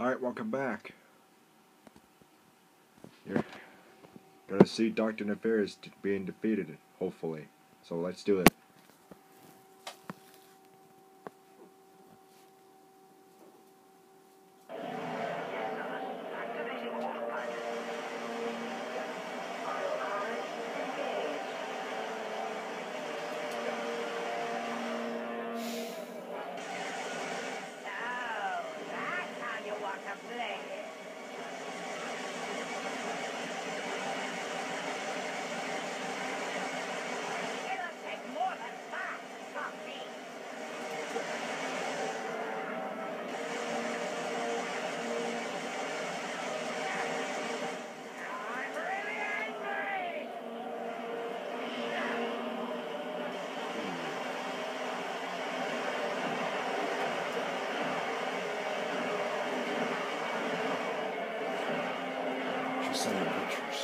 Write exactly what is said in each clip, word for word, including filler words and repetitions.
Alright, welcome back. You're gonna see Doctor Nefarious being defeated, hopefully. So let's do it. Send me pictures.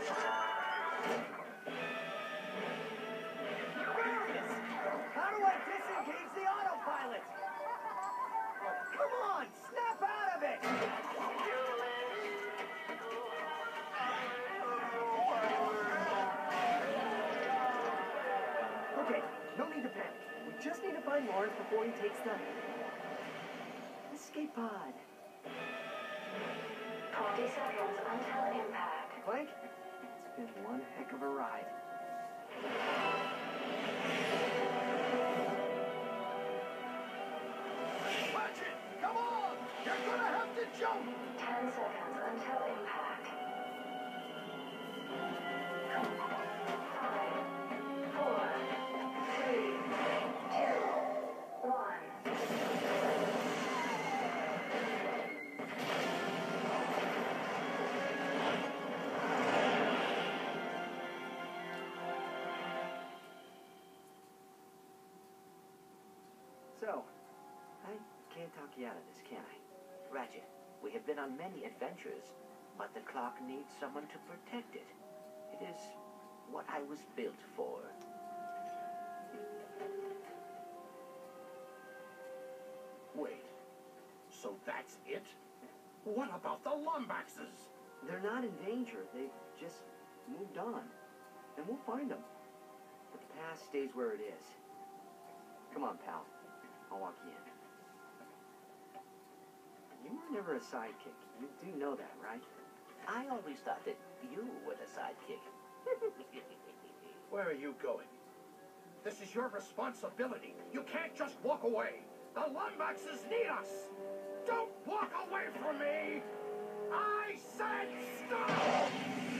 How do I disengage the autopilot? Oh, come on, snap out of it! Okay, no need to panic. We just need to find Lawrence before he takes the escape pod. twenty seconds until impact. Clank, it's been one heck of a ride. Watch it! Come on! You're gonna have to jump! ten seconds until impact. Five, four, three, two, one. So, I can't talk you out of this, can I? Ratchet, we have been on many adventures, but the clock needs someone to protect it. It is what I was built for. Wait, so that's it? What about the Lombaxes? They're not in danger. They've just moved on. And we'll find them. But the past stays where it is. Come on, pal. I'll walk you in. You were never a sidekick. You do know that, right? I always thought that you were the sidekick. Where are you going? This is your responsibility. You can't just walk away. The Lombaxes need us. Don't walk away from me! I said stop!